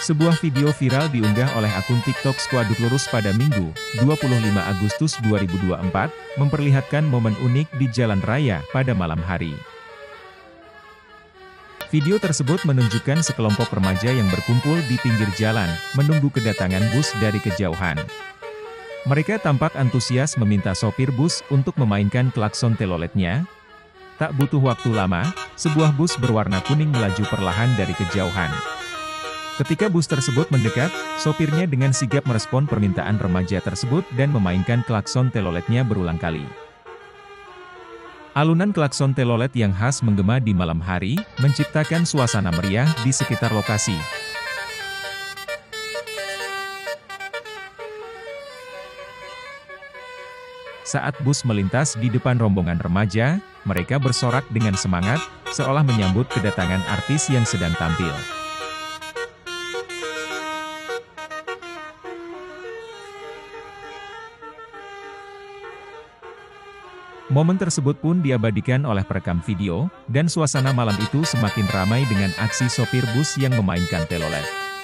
Sebuah video viral diunggah oleh akun TikTok Skuaduk Lurus pada Minggu, 25 Agustus 2024, memperlihatkan momen unik di jalan raya pada malam hari. Video tersebut menunjukkan sekelompok remaja yang berkumpul di pinggir jalan, menunggu kedatangan bus dari kejauhan. Mereka tampak antusias meminta sopir bus untuk memainkan klakson teloletnya. Tak butuh waktu lama, sebuah bus berwarna kuning melaju perlahan dari kejauhan. Ketika bus tersebut mendekat, sopirnya dengan sigap merespon permintaan remaja tersebut dan memainkan klakson teloletnya berulang kali. Alunan klakson telolet yang khas menggema di malam hari, menciptakan suasana meriah di sekitar lokasi. Saat bus melintas di depan rombongan remaja, mereka bersorak dengan semangat, seolah menyambut kedatangan artis yang sedang tampil. Momen tersebut pun diabadikan oleh perekam video, dan suasana malam itu semakin ramai dengan aksi sopir bus yang memainkan telolet.